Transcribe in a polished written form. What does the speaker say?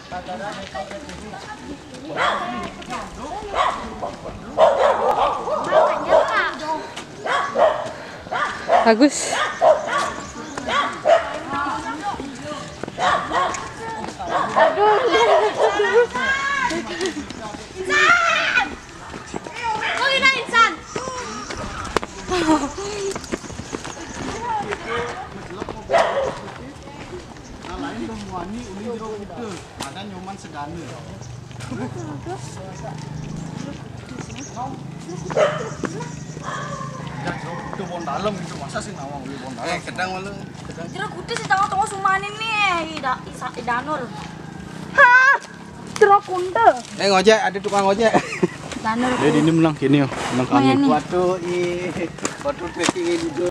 Bagus. Aduh. Insan! Kau na Insan! Lain dong wani uli jero kita. Ada nyoman sedana. Ya jero itu bon dalam itu masa sih nawang uli bon dalam. Kedang malu. Jero kudu si tengah-tengah sumanin nih. Danur. Hah, truk kunde. Ngojek, ada tukang ngojek. Danur. Dia ini menang kini, menang kami. Lumayan nih. Waduh, waduh trekking ini.